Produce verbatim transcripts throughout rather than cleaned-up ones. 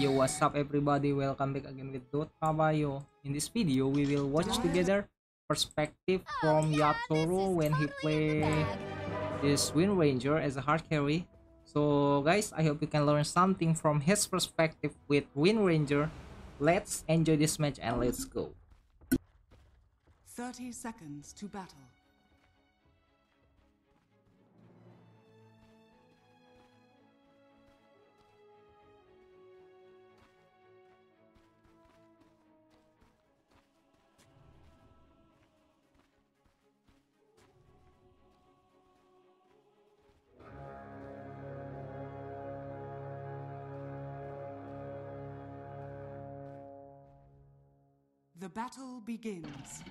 Yo, what's up everybody? Welcome back again with Dot Kabayo. In this video, we will watch together perspective from Yatoro when he play this Wind Ranger as a hard carry. So guys, I hope you can learn something from his perspective with Wind Ranger. Let's enjoy this match and let's go. thirty seconds to battle. The battle begins.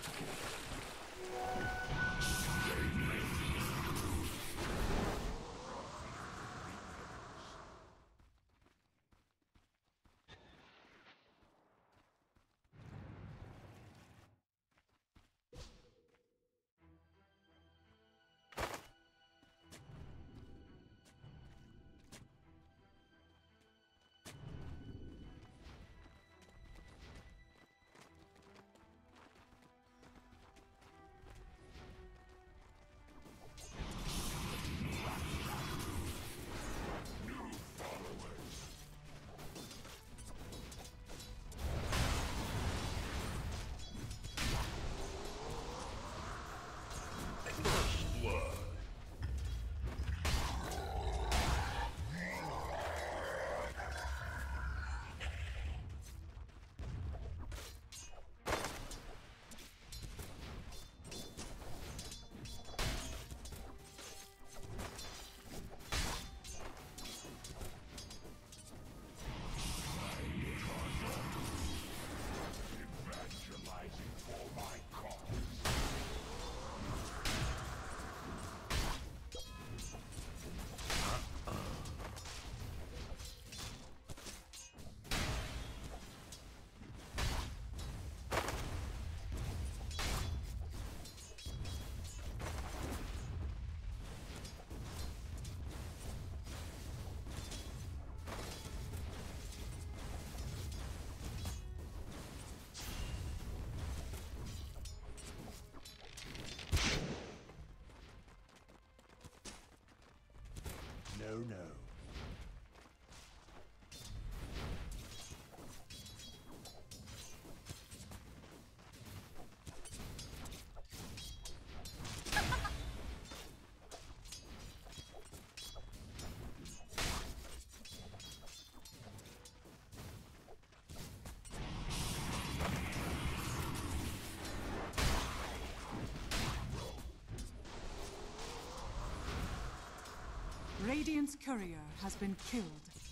No, no. Radiant's courier has been killed.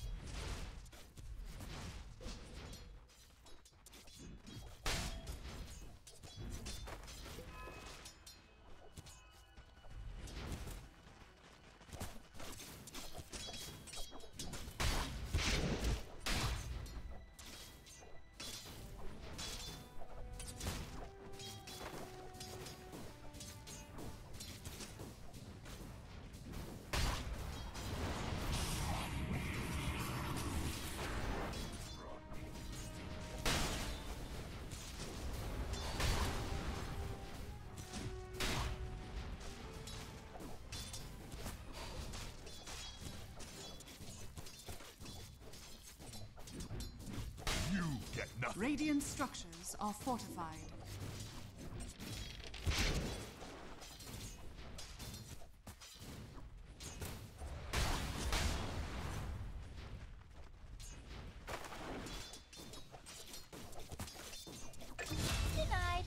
Radiant structures are fortified. Denied.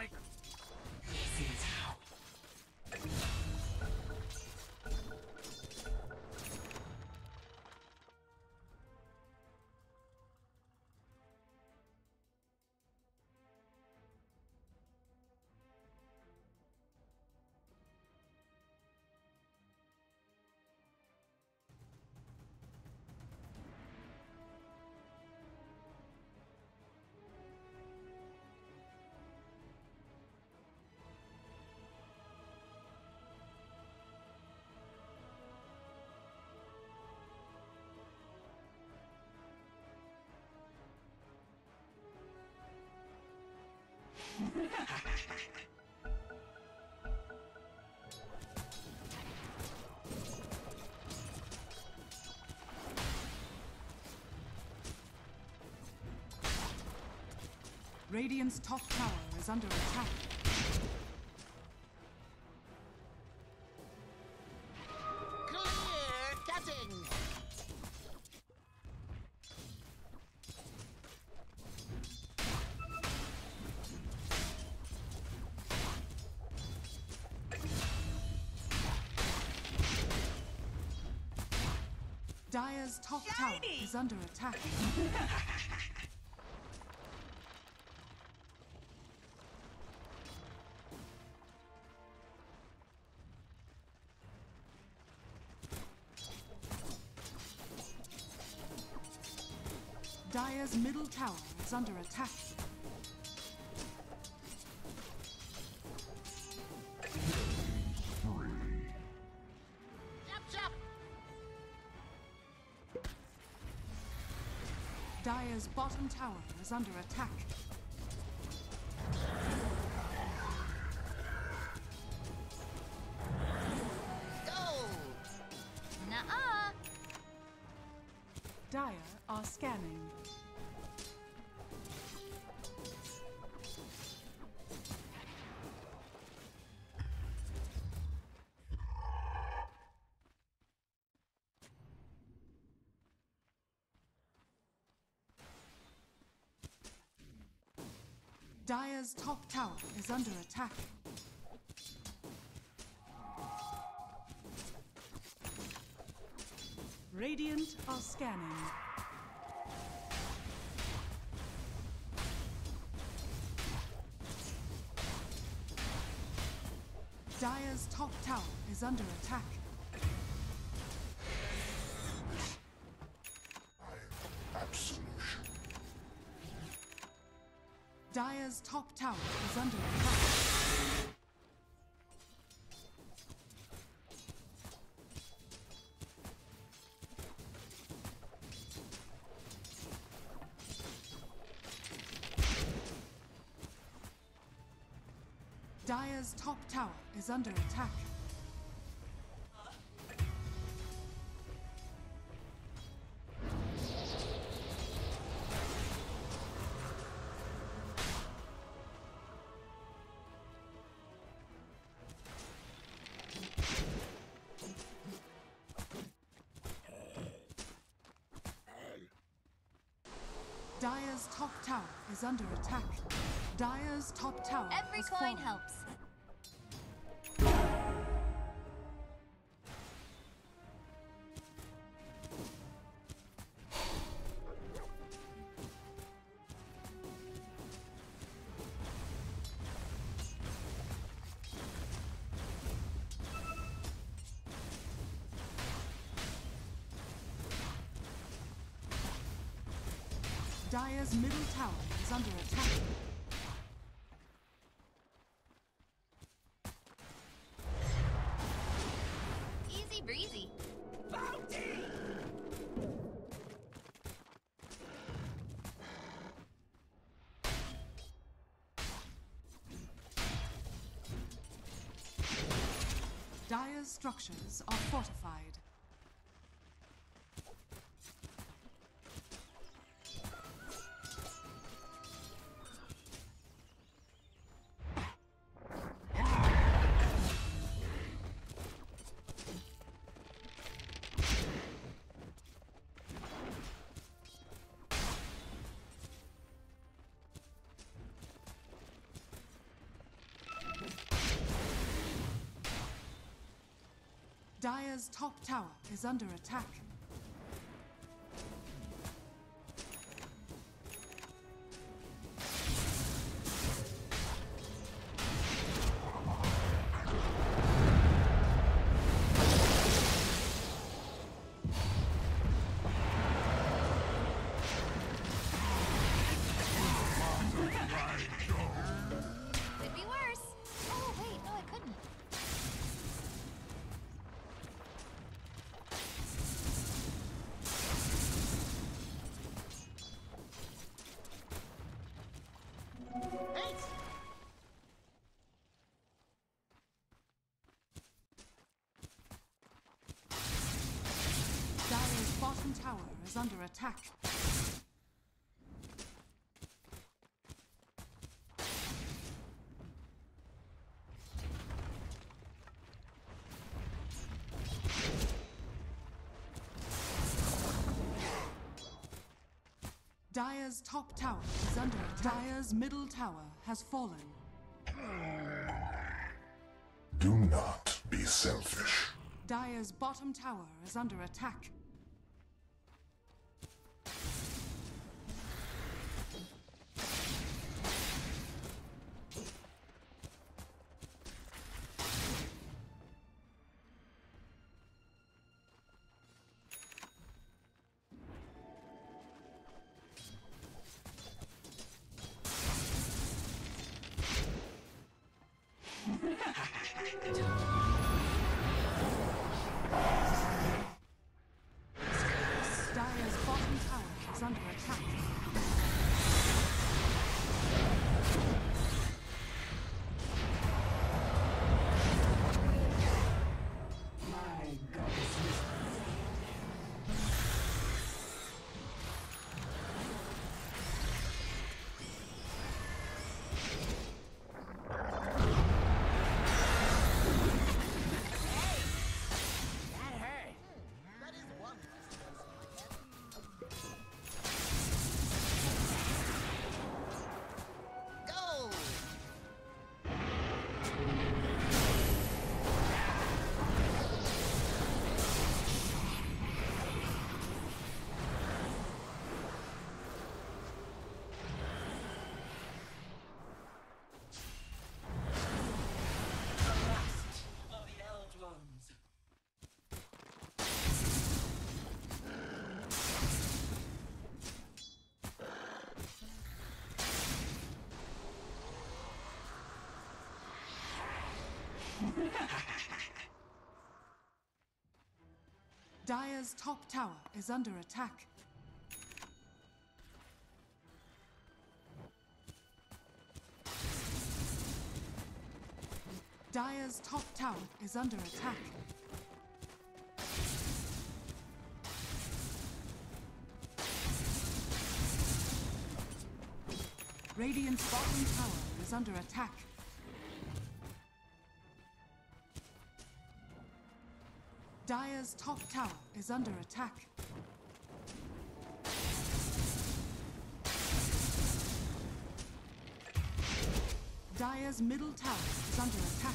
like. Radiant's top tower is under attack. Clear cutting. Dire's top tower is under attack. Dire's middle tower is under attack. Chop chop. Dire's bottom tower is under attack. Go. Nuh-uh. Dire are scanning. Dire's top tower is under attack. Radiant are scanning. Dire's top tower is under attack. Absolution. Dire's top tower is under attack. Dire's top tower is under attack. Dire's top tower is under attack. Dire's top tower Every has coin fallen. helps. Dire's middle tower is under attack. Easy breezy. Dire's structures are fortified. Dire's top tower is under attack. Could be worse. Oh, wait, no, I couldn't. Thanks. Dire's bottom tower is under attack. Dire's top tower is under attack. Dire's middle tower has fallen. Do not be selfish. Dire's bottom tower is under attack. Dire's bottom tower is under attack. That hurt. That is one less person I get. Go! of the Eldrons. Dire's top tower is under attack. Dire's top tower is under attack. Radiant's bottom tower is under attack. Dire's top tower is under attack. Dire's middle tower is under attack.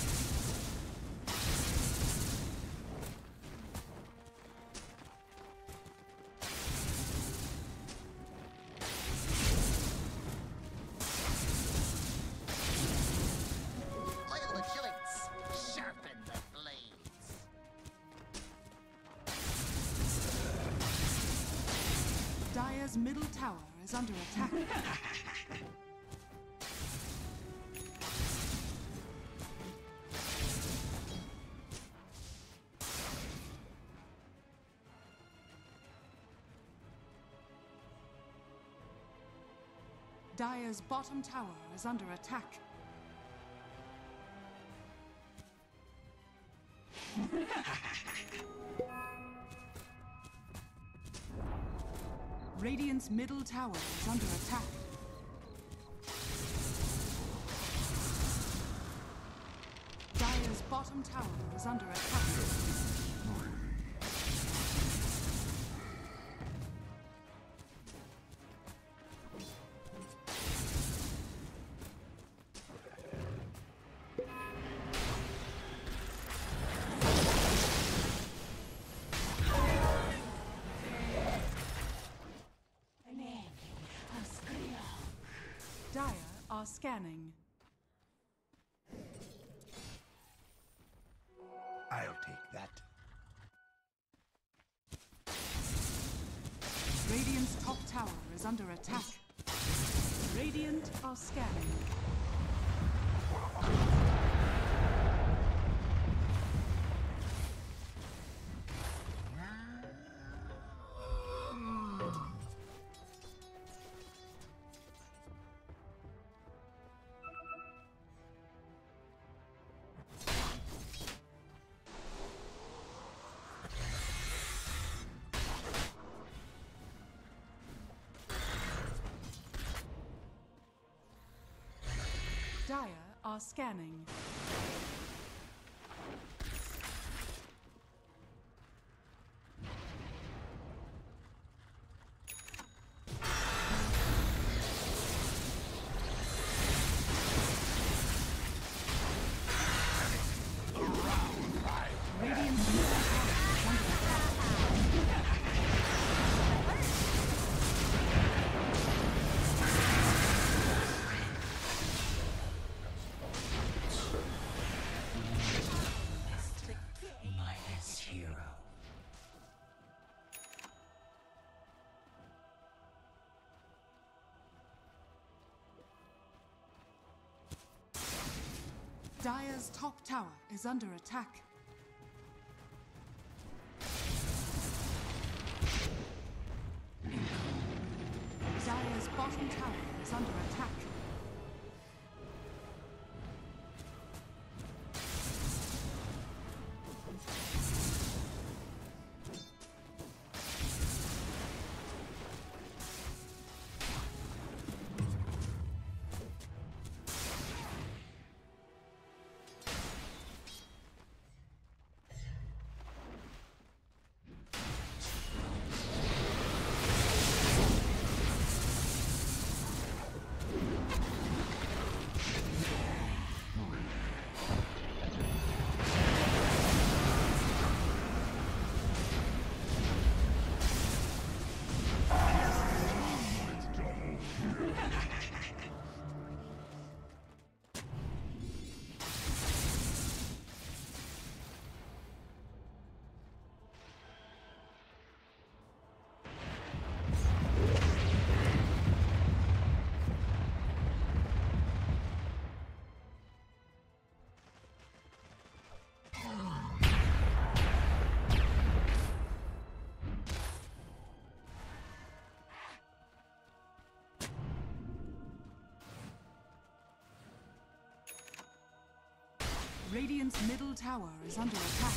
Oil the joints, sharpen the blades. Dire's middle tower is under attack. Dire's bottom tower is under attack. Radiant's middle tower is under attack. Dire's bottom tower is under attack. scanning. I'll take that. Radiant's top tower is under attack. Radiant are scanning. Dire are scanning. Radiant's middle tower is under attack. Minus hero. Dire's top tower is under attack. Dire's bottom tower is under attack. Radiant's middle tower is under attack.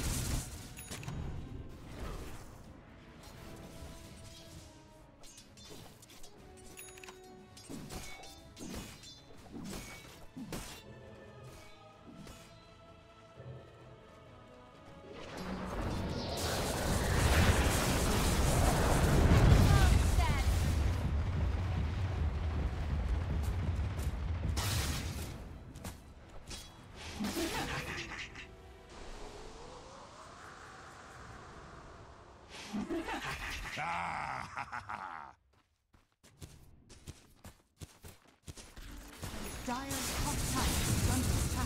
Dire's top tower is under attack.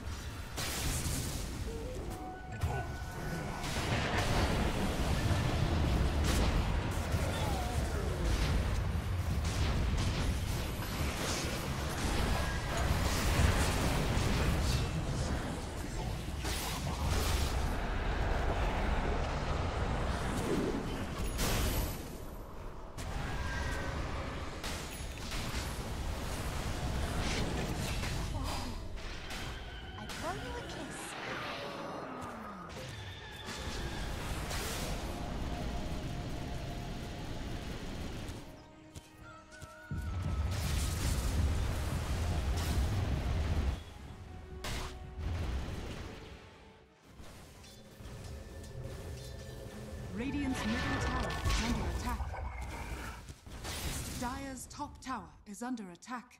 I blow you a kiss. Radiant's middle tower is under attack. Dire's top tower is under attack.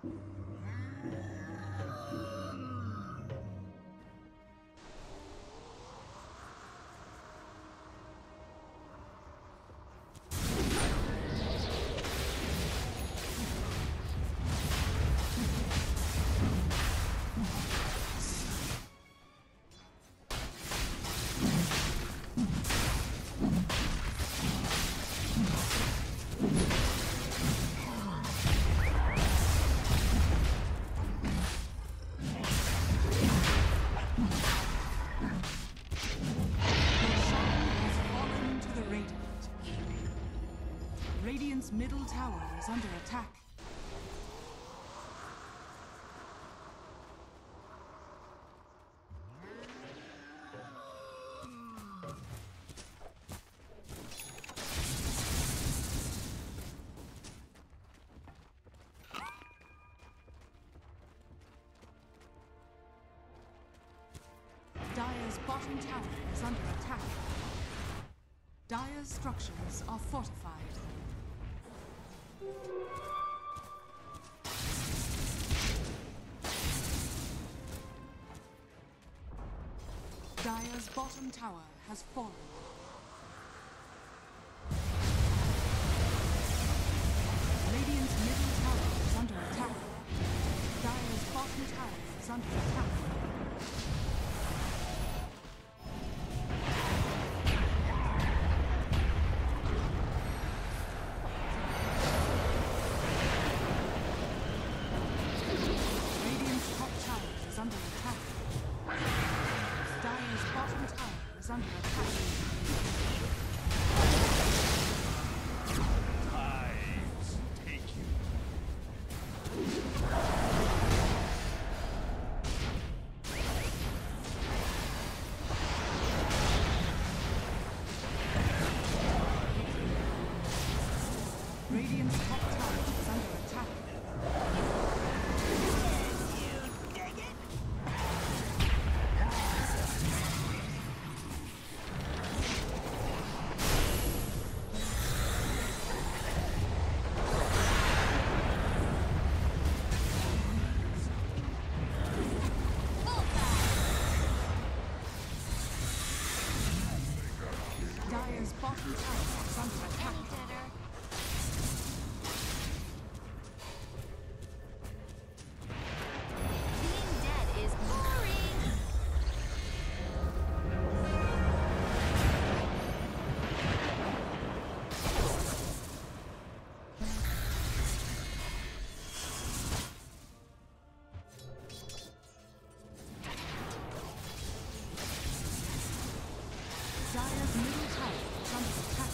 Radiant's middle tower is under attack. Dire's bottom tower is under attack. Dire's structures are fortified. Dire's bottom tower has fallen. Radiant's middle tower is under attack. Dire's bottom tower is under attack. Radiant's top tower is under attack. Dire's bottom tower is under attack. Tides take you. Radiant's top tower is under attack. Dire's bottom tower is under attack. Dinner. Being dead is boring. Dire's middle tower is under attack.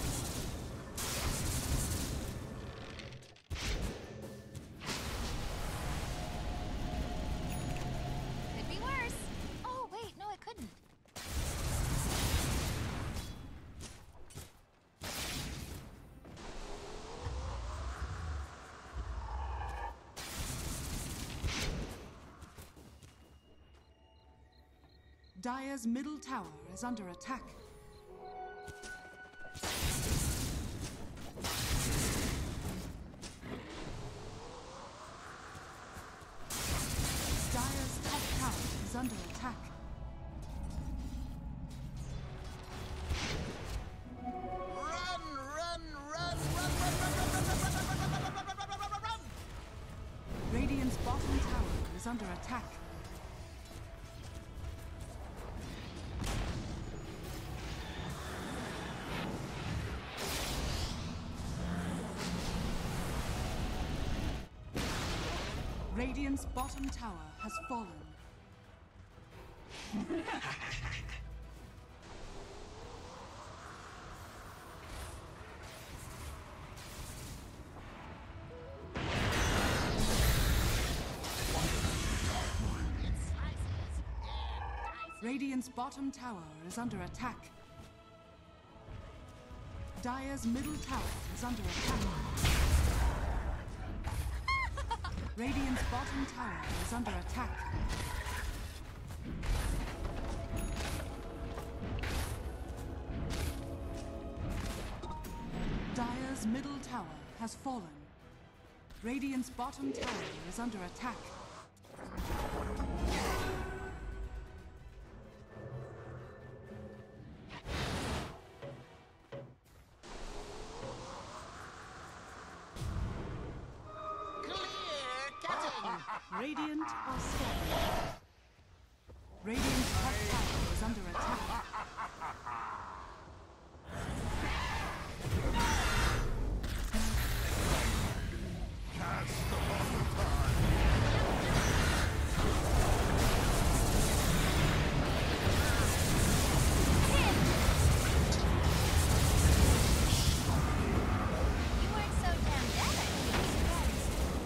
Could be worse. Oh, wait, no, it couldn't. Dire's middle tower is under attack. Dire's top tower is under attack. Run, run, run, run, run, run, run, run, run, run, run, run, run, run, run, run, run, run. Radiant's bottom tower is under attack. Radiant's bottom tower has fallen. Radiant's bottom tower is under attack. Dire's middle tower is under attack. Radiant's bottom tower is under attack. Dire's middle tower has fallen. Radiant's bottom tower is under attack. Clear cutting. Radiant are scanning. Radiant's top tower is under attack. You weren't so damn dead, I was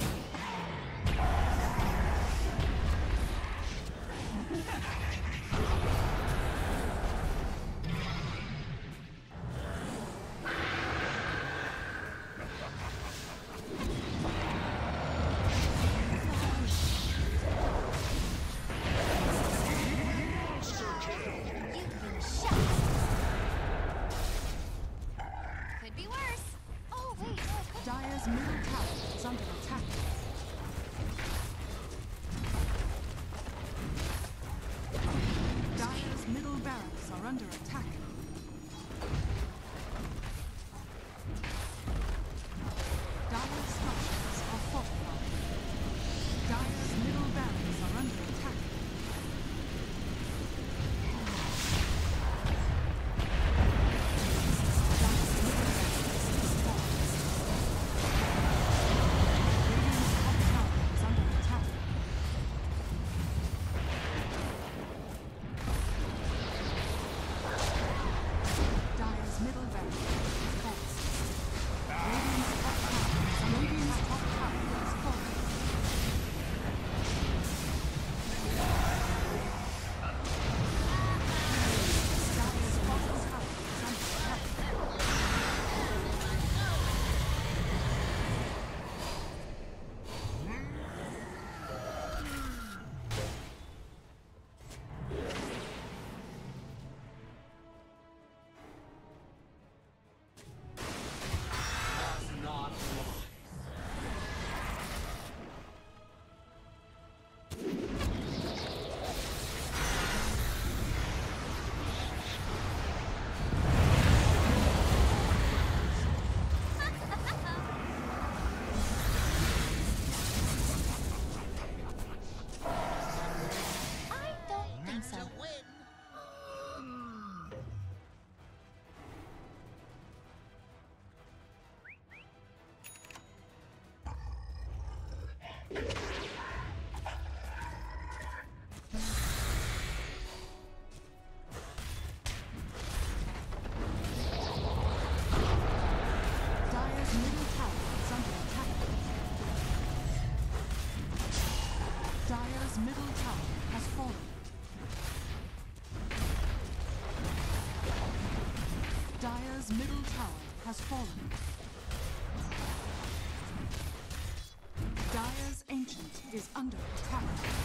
You've been shot. Could be worse. Oh, wait, no, it couldn't. Dire's middle tower is under attack. Dire's middle barracks are under attack. Dire's structures are fortified. Dire's middle barracks are under attack. Dire's middle barracks is falling. Radiant's top tower is under attack. Dire's middle barracks is falling. Radiant's top tower is under Radiant's top tower is falling. Dire's bottom tower is under attack. Does not rise. I don't think so. To win. Dire's middle tower is under attack. Dire's middle tower has fallen. Dire's middle tower has fallen. Dire's ancient is under attack.